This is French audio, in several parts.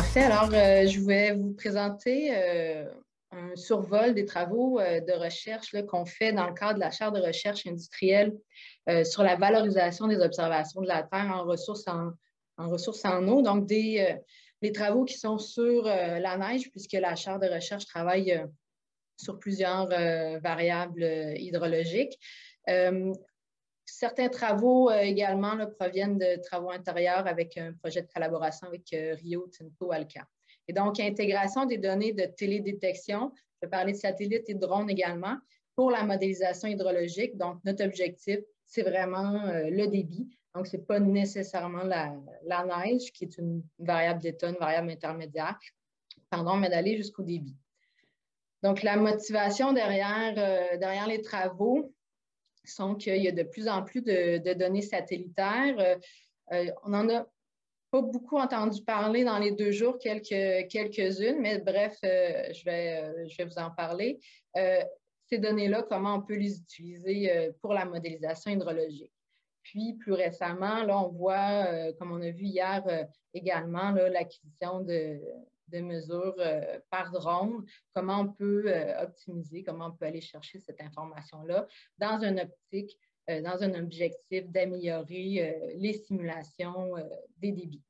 Parfait. Alors, je vais vous présenter un survol des travaux de recherche qu'on fait dans le cadre de la chaire de recherche industrielle sur la valorisation des observations de la Terre en ressources en eau. Donc, des travaux qui sont sur la neige, puisque la chaire de recherche travaille sur plusieurs variables hydrologiques. Certains travaux également proviennent de travaux intérieurs avec un projet de collaboration avec Rio Tinto Alcan. Et donc, intégration des données de télédétection, je vais parler de satellites et de drones également, pour la modélisation hydrologique. Donc, notre objectif, c'est vraiment le débit. Donc, ce n'est pas nécessairement la neige, qui est une variable d'état, une variable intermédiaire, mais d'aller jusqu'au débit. Donc, la motivation derrière les travaux, sont qu'il y a de plus en plus de données satellitaires. On n'en a pas beaucoup entendu parler dans les 2 jours, quelques-unes, mais bref, je vais vous en parler. Ces données-là, comment on peut les utiliser pour la modélisation hydrologique. Puis, plus récemment, là, on voit, comme on a vu hier également, l'acquisition de mesures par drone, comment on peut optimiser, comment on peut aller chercher cette information-là dans une optique, dans un objectif d'améliorer les simulations des débits.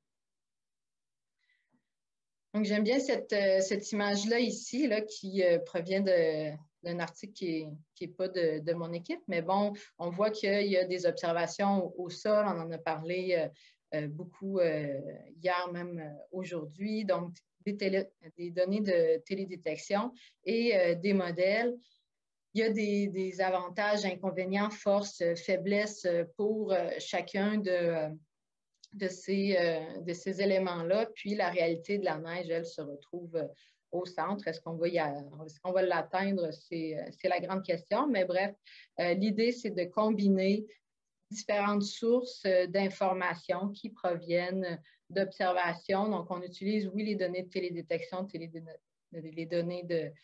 Donc, j'aime bien cette image-là ici, qui provient d'un article qui n'est pas de mon équipe, mais bon, on voit qu'il y a des observations au sol, on en a parlé beaucoup hier, même aujourd'hui, donc des données de télédétection et des modèles. Il y a des avantages, inconvénients, forces, faiblesses pour chacun de ces éléments-là. Puis la réalité de la neige, elle se retrouve au centre. Est-ce qu'on va l'atteindre? C'est la grande question. Mais bref, l'idée, c'est de combiner différentes sources d'informations qui proviennent d'observations. Donc, on utilise, oui, les données de télédétection, les données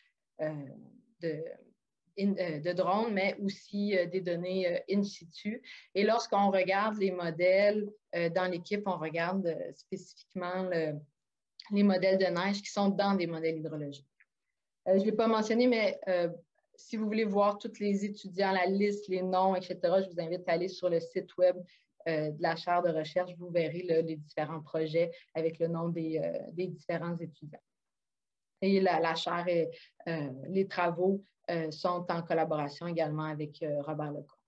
de drones, mais aussi des données in situ. Et lorsqu'on regarde les modèles dans l'équipe, on regarde spécifiquement les modèles de neige qui sont dans des modèles hydrologiques. Je ne l'ai pas mentionné, mais si vous voulez voir tous les étudiants, la liste, les noms, etc., je vous invite à aller sur le site web de la chaire de recherche. Vous verrez les différents projets avec le nom des différents étudiants. Et la chaire et les travaux sont en collaboration également avec Robert Lecomte.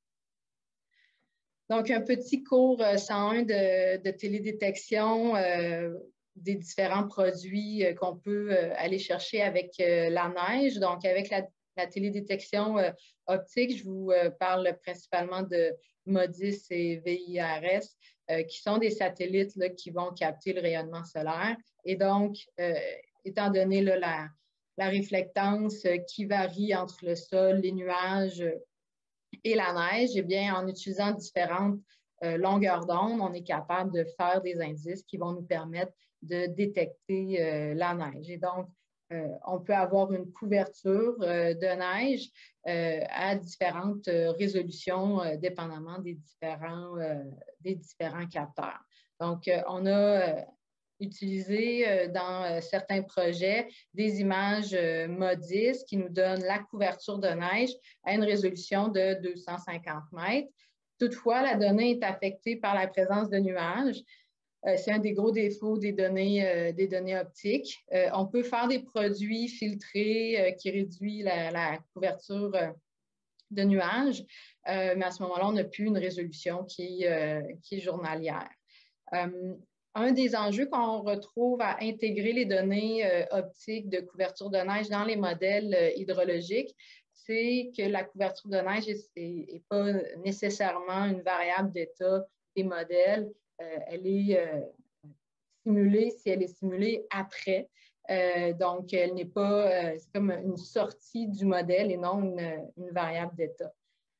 Donc, un petit cours 101 de télédétection des différents produits qu'on peut aller chercher avec la neige. Donc, avec la télédétection optique, je vous parle principalement de MODIS et VIRS, qui sont des satellites qui vont capter le rayonnement solaire. Et donc, étant donné la réflectance qui varie entre le sol, les nuages et la neige, eh bien, en utilisant différentes longueurs d'onde, on est capable de faire des indices qui vont nous permettre de détecter la neige. Et donc, on peut avoir une couverture de neige à différentes résolutions, dépendamment des différents capteurs. Donc, on a utilisé dans certains projets des images MODIS qui nous donnent la couverture de neige à une résolution de 250 mètres. Toutefois, la donnée est affectée par la présence de nuages. C'est un des gros défauts des données optiques. On peut faire des produits filtrés qui réduisent la couverture de nuages, mais à ce moment-là, on n'a plus une résolution qui est journalière. Un des enjeux qu'on retrouve à intégrer les données optiques de couverture de neige dans les modèles hydrologiques, c'est que la couverture de neige n'est pas nécessairement une variable d'état des modèles. Elle est simulée si elle est simulée après. Donc, elle n'est pas, c'est comme une sortie du modèle et non une variable d'état.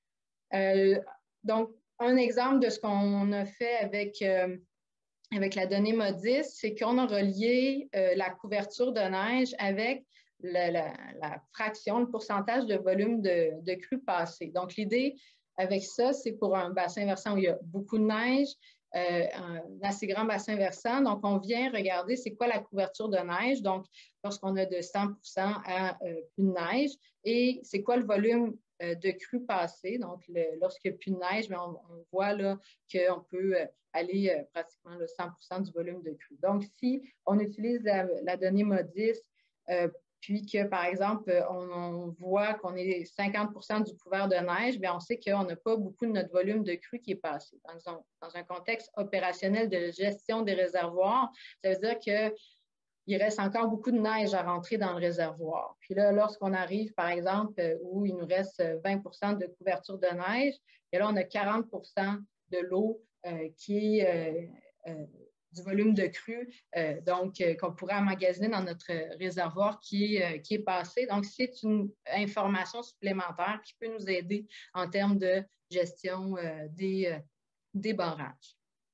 Donc, un exemple de ce qu'on a fait avec la donnée MODIS, c'est qu'on a relié la couverture de neige avec la fraction, le pourcentage de volume de crue passée. Donc, l'idée avec ça, c'est pour un bassin versant où il y a beaucoup de neige, un assez grand bassin versant. Donc, on vient regarder c'est quoi la couverture de neige, donc lorsqu'on a de 100% à plus de neige, et c'est quoi le volume de crue passé. Donc, lorsqu'il n'y a plus de neige, mais on voit là qu'on peut aller pratiquement le 100% du volume de crue. Donc, si on utilise la donnée MODIS, puis que, par exemple, on voit qu'on est 50% du couvert de neige, bien, on sait qu'on n'a pas beaucoup de notre volume de crue qui est passé. Dans un contexte opérationnel de gestion des réservoirs, ça veut dire qu'il reste encore beaucoup de neige à rentrer dans le réservoir. Puis là, lorsqu'on arrive, par exemple, où il nous reste 20% de couverture de neige, et là, on a 40% de l'eau qui est du volume de crue, qu'on pourrait emmagasiner dans notre réservoir qui est passé. Donc, c'est une information supplémentaire qui peut nous aider en termes de gestion des barrages.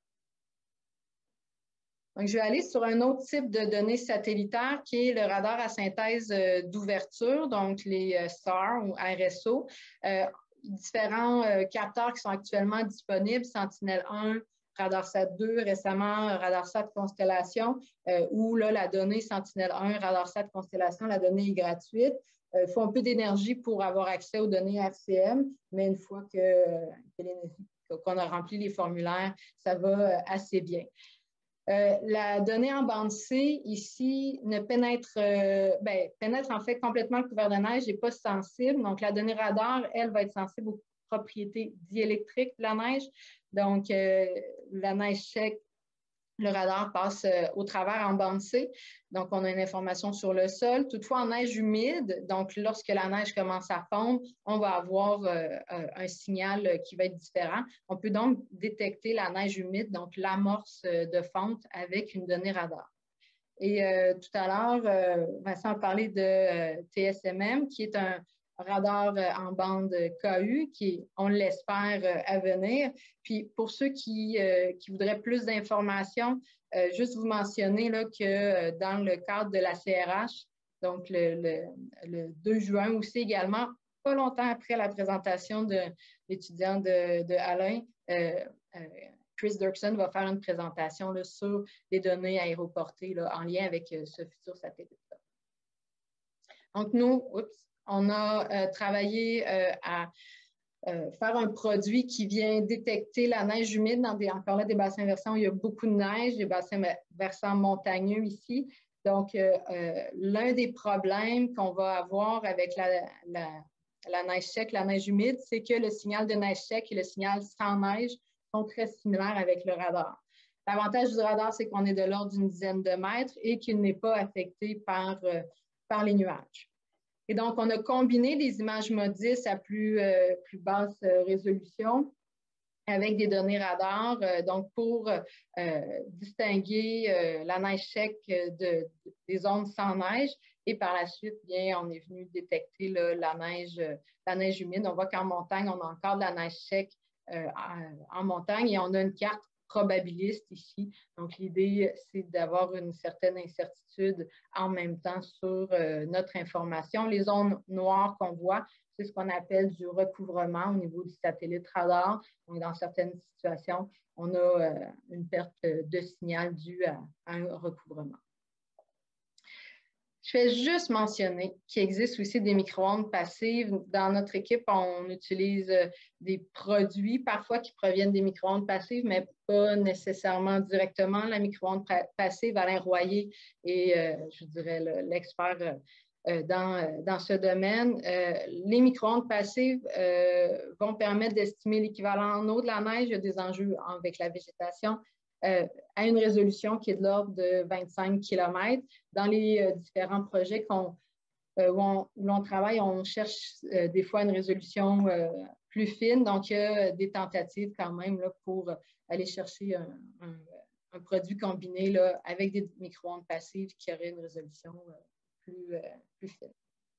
Donc, je vais aller sur un autre type de données satellitaires qui est le radar à synthèse d'ouverture, donc les SAR ou RSO. Différents capteurs qui sont actuellement disponibles, Sentinel-1, RadarSat 2, récemment RadarSat Constellation, où là, la donnée Sentinel-1, RadarSat Constellation, la donnée est gratuite. Il faut un peu d'énergie pour avoir accès aux données RCM, mais une fois qu'on a rempli les formulaires, ça va assez bien. La donnée en bande C, ici, pénètre en fait complètement le couvert de neige et n'est pas sensible. Donc, la donnée radar, elle, va être sensible aux propriétés diélectriques de la neige. Donc, la neige sec, le radar passe au travers en bande C. Donc, on a une information sur le sol. Toutefois, en neige humide, donc lorsque la neige commence à fondre, on va avoir un signal qui va être différent. On peut donc détecter la neige humide, donc l'amorce de fonte avec une donnée radar. Et tout à l'heure, Vincent a parlé de TSMM, qui est un radar en bande KU, qui, on l'espère, à venir. Puis pour ceux qui voudraient plus d'informations, juste vous mentionner là, que dans le cadre de la CRH, donc le 2 juin aussi également, pas longtemps après la présentation de l'étudiant de Alain, Chris Dirksen va faire une présentation là, sur les données aéroportées là, en lien avec ce futur satellite-là. Donc, nous, on a travaillé à faire un produit qui vient détecter la neige humide dans encore là, des bassins versants où il y a beaucoup de neige, des bassins versants montagneux ici. Donc, l'un des problèmes qu'on va avoir avec la neige sec, la neige humide, c'est que le signal de neige sec et le signal sans neige sont très similaires avec le radar. L'avantage du radar, c'est qu'on est de l'ordre d'une dizaine de mètres et qu'il n'est pas affecté par les nuages. Et donc, on a combiné des images MODIS à plus basse résolution avec des données radar, donc pour distinguer la neige sec des zones sans neige. Et par la suite, bien, on est venu détecter là, la neige humide. On voit qu'en montagne, on a encore de la neige sec en montagne et on a une carte probabiliste ici. Donc, l'idée, c'est d'avoir une certaine incertitude en même temps sur notre information. Les zones noires qu'on voit, c'est ce qu'on appelle du recouvrement au niveau du satellite radar. Donc, dans certaines situations, on a une perte de signal due à un recouvrement. Je vais juste mentionner qu'il existe aussi des micro-ondes passives. Dans notre équipe, on utilise des produits parfois qui proviennent des micro-ondes passives, mais pas nécessairement directement. La micro-onde passive, Alain Royer est, je dirais, l'expert dans ce domaine. Les micro-ondes passives vont permettre d'estimer l'équivalent en eau de la neige. Il y a des enjeux avec la végétation. À une résolution qui est de l'ordre de 25 km. Dans les différents projets où l'on travaille, on cherche des fois une résolution plus fine. Donc, il y a des tentatives quand même là, pour aller chercher un produit combiné là, avec des micro-ondes passives qui aurait une résolution plus fine.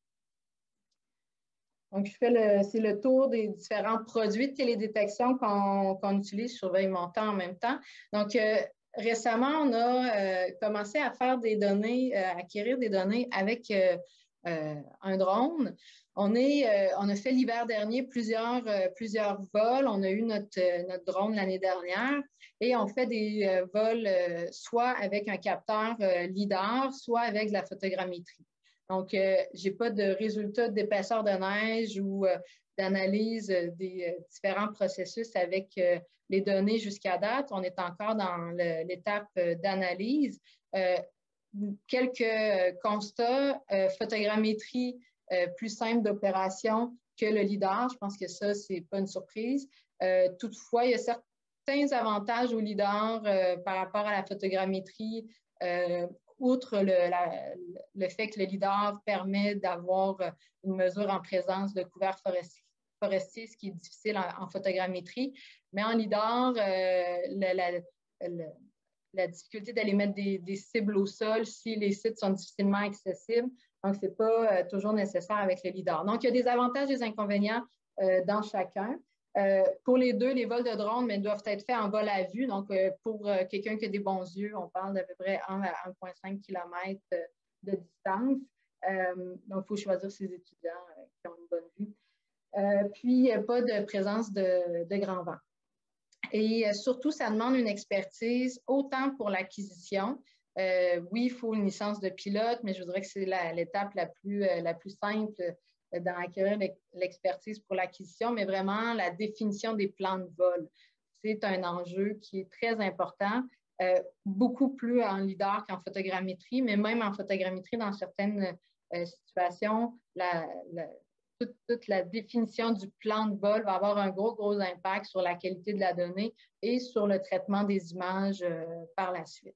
Donc, c'est le tour des différents produits de télédétection qu'on utilise. Je surveille mon temps en même temps. Donc, récemment, on a commencé à faire des données, à acquérir des données avec un drone. On a fait l'hiver dernier plusieurs vols. On a eu notre drone l'année dernière et on fait des vols soit avec un capteur LIDAR, soit avec de la photogrammétrie. Donc, je n'ai pas de résultats d'épaisseur de neige ou d'analyse des différents processus avec les données jusqu'à date. On est encore dans l'étape d'analyse. Quelques constats, photogrammétrie plus simple d'opération que le LIDAR. Je pense que ça, ce n'est pas une surprise. Toutefois, il y a certains avantages au LIDAR par rapport à la photogrammétrie, outre le fait que le LIDAR permet d'avoir une mesure en présence de couverts forestiers, ce qui est difficile en photogrammétrie. Mais en LIDAR, la difficulté d'aller mettre des cibles au sol si les sites sont difficilement accessibles. Donc, ce n'est pas toujours nécessaire avec le LIDAR. Donc, il y a des avantages et des inconvénients dans chacun. Pour les deux, les vols de drone mais doivent être faits en vol à vue. Donc, pour quelqu'un qui a des bons yeux, on parle d'à peu près 1 à 1,5 km de distance. Donc, il faut choisir ses étudiants qui ont une bonne vue. Puis, pas de présence de grand vent. Et surtout, ça demande une expertise autant pour l'acquisition. Oui, il faut une licence de pilote, mais je voudrais que c'est l'étape la plus simple dans acquérir l'expertise pour l'acquisition, mais vraiment la définition des plans de vol. C'est un enjeu qui est très important, beaucoup plus en LIDAR qu'en photogrammétrie, mais même en photogrammétrie, dans certaines situations, toute la définition du plan de vol va avoir un gros impact sur la qualité de la donnée et sur le traitement des images par la suite.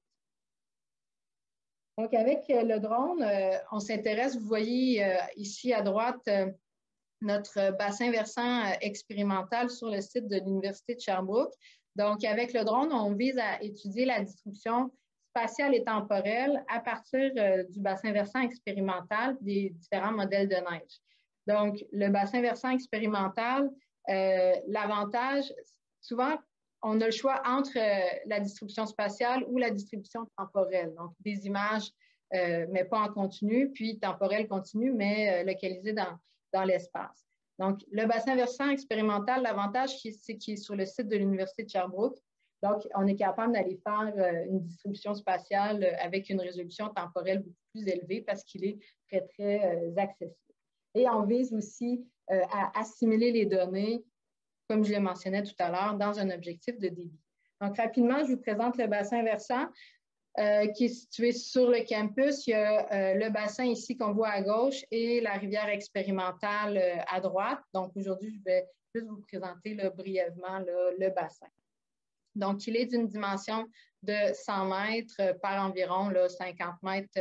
Donc, avec le drone, on s'intéresse, vous voyez ici à droite, notre bassin versant expérimental sur le site de l'Université de Sherbrooke. Donc, avec le drone, on vise à étudier la distribution spatiale et temporelle à partir du bassin versant expérimental des différents modèles de neige. Donc, le bassin versant expérimental, l'avantage, souvent, on a le choix entre la distribution spatiale ou la distribution temporelle. Donc, des images, mais pas en continu, puis temporelle continue, mais localisées dans l'espace. Donc, le bassin versant expérimental, l'avantage, c'est qu'il est sur le site de l'Université de Sherbrooke. Donc, on est capable d'aller faire une distribution spatiale avec une résolution temporelle beaucoup plus élevée parce qu'il est très accessible. Et on vise aussi à assimiler les données, comme je le mentionnais tout à l'heure, dans un objectif de débit. Donc, rapidement, je vous présente le bassin versant qui est situé sur le campus. Il y a le bassin ici qu'on voit à gauche et la rivière expérimentale à droite. Donc, aujourd'hui, je vais juste vous présenter brièvement le bassin. Donc, il est d'une dimension de 100 mètres par environ 50 mètres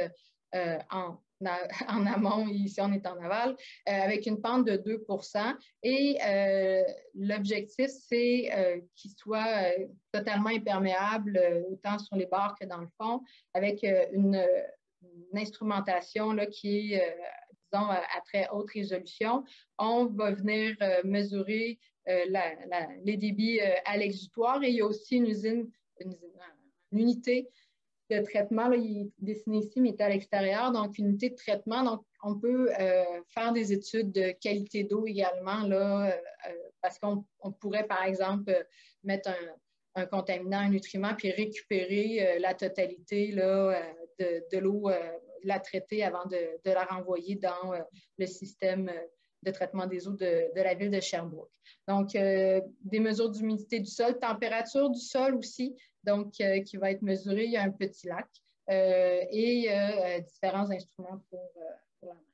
en amont, ici on est en aval, avec une pente de 2 %. Et l'objectif, c'est qu'il soit totalement imperméable, autant sur les bords que dans le fond, avec une instrumentation qui est, disons, à très haute résolution. On va venir mesurer les débits à l'exutoire et il y a aussi une unité de traitement, là, il est dessiné ici, mais il est à l'extérieur, donc unité de traitement. Donc, on peut faire des études de qualité d'eau également, là, parce qu'on pourrait, par exemple, mettre un contaminant, un nutriment, puis récupérer la totalité là, de l'eau, la traiter avant de la renvoyer dans le système de traitement des eaux de la ville de Sherbrooke. Donc, des mesures d'humidité du sol, température du sol aussi, donc qui va être mesurée. Il y a un petit lac et différents instruments pour la neige.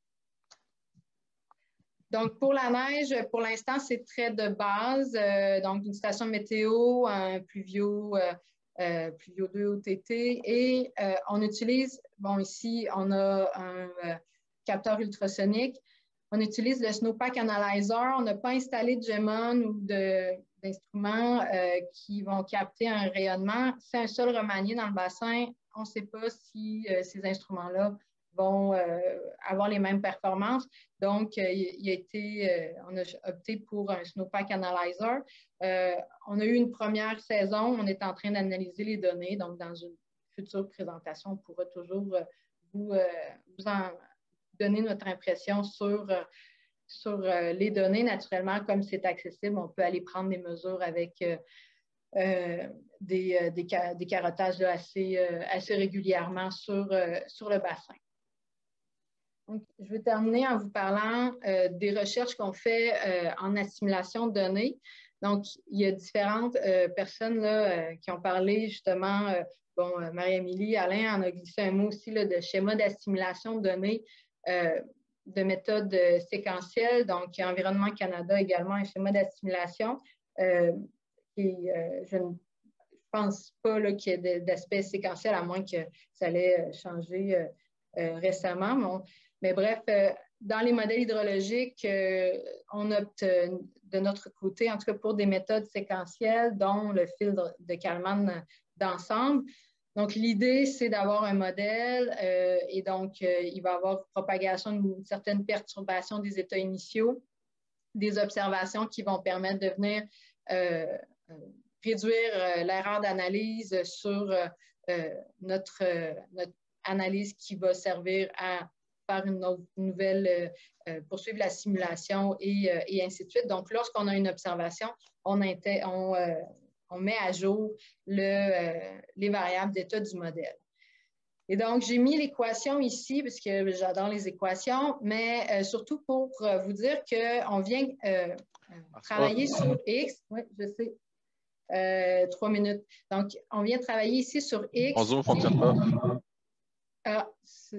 Donc, pour la neige, pour l'instant, c'est très de base. Donc, une station météo, un Pluvio 2 OTT et on utilise, bon, ici, on a un capteur ultrasonique. On utilise le Snowpack Analyzer. On n'a pas installé de GEMON ou d'instruments qui vont capter un rayonnement. C'est un sol remanié dans le bassin. On ne sait pas si ces instruments-là vont avoir les mêmes performances. Donc, on a opté pour un Snowpack Analyzer. On a eu une première saison. On est en train d'analyser les données. Donc, dans une future présentation, on pourra toujours vous donner notre impression sur les données. Naturellement, comme c'est accessible, on peut aller prendre des mesures avec des carottages là, assez régulièrement sur le bassin. Donc, je vais terminer en vous parlant des recherches qu'on fait en assimilation de données. Donc, il y a différentes personnes là, qui ont parlé justement, Marie-Amélie, Alain en a glissé un mot aussi là, de schéma d'assimilation de données, de méthodes séquentielles. Donc, Environnement Canada également, un schéma d'assimilation. Je ne pense pas qu'il y ait d'aspect séquentiel, à moins que ça allait changer récemment. Mais bref, dans les modèles hydrologiques, on opte de notre côté, en tout cas pour des méthodes séquentielles, dont le fil de Kalman d'ensemble. Donc, l'idée, c'est d'avoir un modèle et donc, il va y avoir propagation d'une certaine perturbation des états initiaux, des observations qui vont permettre de venir réduire l'erreur d'analyse sur notre analyse qui va servir à faire une nouvelle, poursuivre la simulation et ainsi de suite. Donc, lorsqu'on a une observation, on met à jour les variables d'état du modèle. Et donc, j'ai mis l'équation ici, parce que j'adore les équations, mais surtout pour vous dire qu'on vient travailler sur X. Oui, je sais. 3 minutes. Donc, on vient travailler ici sur X. En Zoom, ne fonctionne pas. Ah,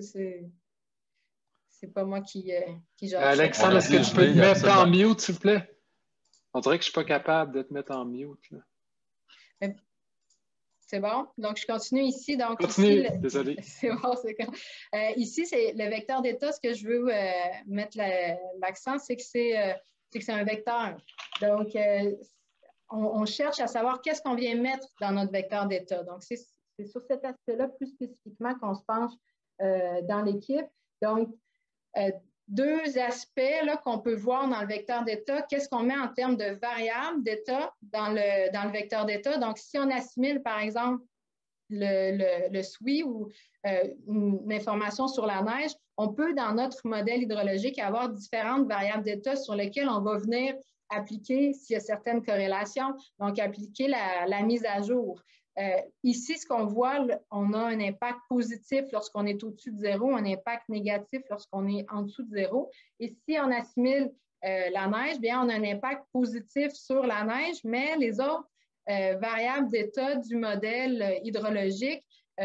c'est pas moi qui gère. Alexandre, est-ce que tu peux te mettre en mute, s'il vous plaît? On dirait que je ne suis pas capable de te mettre en mute. C'est bon? Donc, je continue ici. Donc, continue, ici, désolé. C'est bon, c'est quand... ici, c'est le vecteur d'état. Ce que je veux mettre l'accent, c'est que c'est un vecteur. Donc, on cherche à savoir qu'est-ce qu'on vient mettre dans notre vecteur d'état. Donc, c'est sur cet aspect-là plus spécifiquement qu'on se penche dans l'équipe. Donc, deux aspects qu'on peut voir dans le vecteur d'état. Qu'est-ce qu'on met en termes de variables d'état dans le vecteur d'état? Donc, si on assimile, par exemple, le SWI ou une information sur la neige, on peut, dans notre modèle hydrologique, avoir différentes variables d'état sur lesquelles on va venir appliquer, s'il y a certaines corrélations, donc appliquer la mise à jour. Ici, ce qu'on voit, on a un impact positif lorsqu'on est au-dessus de 0, un impact négatif lorsqu'on est en dessous de 0. Et si on assimile la neige, bien, on a un impact positif sur la neige, mais les autres variables d'état du modèle hydrologique,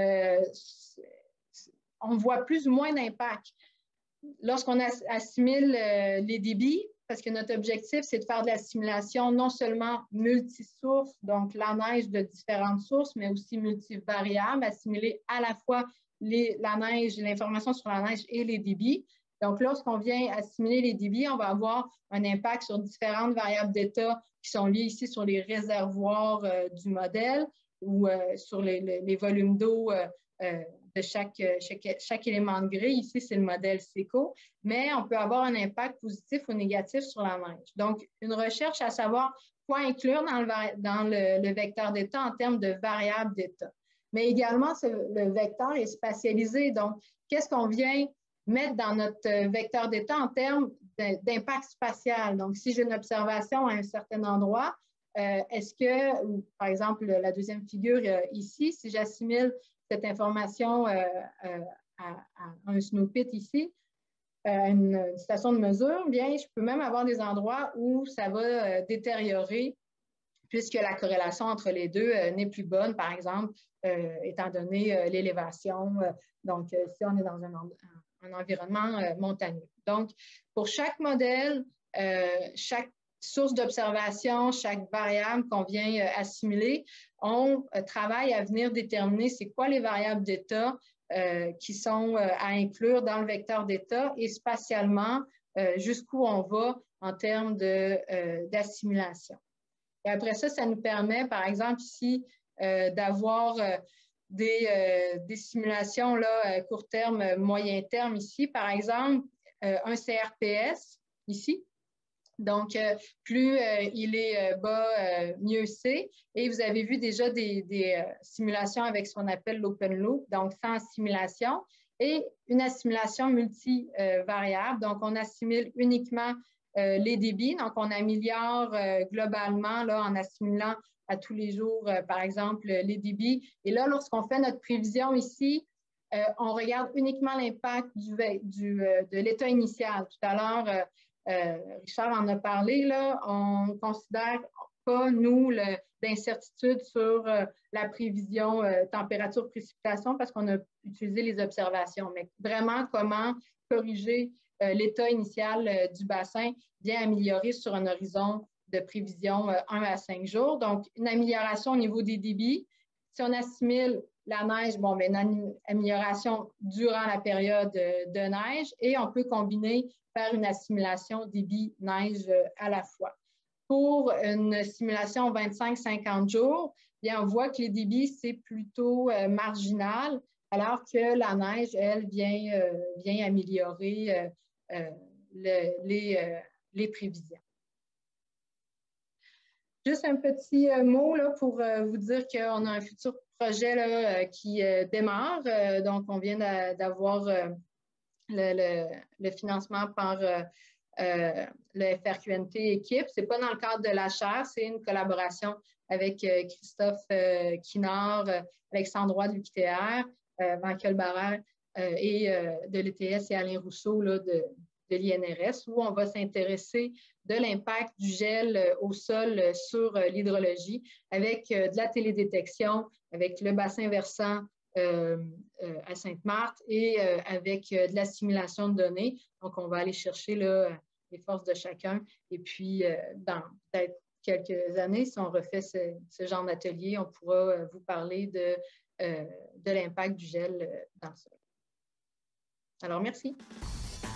on voit plus ou moins d'impact. Lorsqu'on assimile les débits, parce que notre objectif, c'est de faire de la simulation non seulement multisource, donc la neige de différentes sources, mais aussi multivariable, assimiler à la fois la neige, l'information sur la neige et les débits. Donc, lorsqu'on vient assimiler les débits, on va avoir un impact sur différentes variables d'état qui sont liées ici sur les réservoirs du modèle ou sur les volumes d'eau de chaque élément de grille. Ici, c'est le modèle SECO, mais on peut avoir un impact positif ou négatif sur la neige. Donc, une recherche à savoir quoi inclure dans le vecteur d'état en termes de variables d'état. Mais également, le vecteur est spatialisé. Donc, qu'est-ce qu'on vient mettre dans notre vecteur d'état en termes d'impact spatial? Donc, si j'ai une observation à un certain endroit, est-ce que, par exemple, la deuxième figure ici, si j'assimile cette information à un snow pit ici, une station de mesure, bien, je peux même avoir des endroits où ça va détériorer puisque la corrélation entre les deux n'est plus bonne, par exemple, étant donné l'élévation. Donc, si on est dans un environnement montagneux. Donc, pour chaque modèle, chaque source d'observation, chaque variable qu'on vient assimiler, on travaille à venir déterminer c'est quoi les variables d'état qui sont à inclure dans le vecteur d'état et spatialement jusqu'où on va en termes d'assimilation. Et après ça, ça nous permet, par exemple, ici, d'avoir des simulations là, court terme, moyen terme ici. Par exemple, un CRPS ici. Donc, plus il est bas, mieux c'est. Et vous avez vu déjà des simulations avec ce qu'on appelle l'open loop, donc sans simulation. et une assimilation multivariable. Donc, on assimile uniquement les débits. Donc, on améliore globalement là, en assimilant à tous les jours, par exemple, les débits. Et là, lorsqu'on fait notre prévision ici, on regarde uniquement l'impact de l'état initial. Tout à l'heure, Richard en a parlé, là, on ne considère pas, nous, d'incertitude sur la prévision température-précipitation parce qu'on a utilisé les observations. Mais vraiment, comment corriger l'état initial du bassin bien amélioré sur un horizon de prévision 1 à 5 jours. Donc, une amélioration au niveau des débits. Si on assimile la neige, bon, bien, une amélioration durant la période de neige et on peut combiner faire une assimilation débit-neige à la fois. Pour une simulation 25-50 jours, bien, on voit que les débits, c'est plutôt marginal, alors que la neige, elle, vient améliorer les prévisions. Juste un petit mot là, pour vous dire qu'on a un futur projet là, qui démarre. Donc, on vient d'avoir le financement par le FRQNT équipe. Ce n'est pas dans le cadre de la chaire, c'est une collaboration avec Christophe Kinard, Alexandre Roy de l'UQTR, Michael Barrère et de l'ETS et Alain Rousseau là, de l'INRS, où on va s'intéresser de l'impact du gel au sol sur l'hydrologie avec de la télédétection, avec le bassin versant à Sainte-Marthe et avec de la simulation de données. Donc, on va aller chercher là, les forces de chacun. Et puis, dans peut-être quelques années, si on refait ce genre d'atelier, on pourra vous parler de l'impact du gel dans le sol. Alors, merci.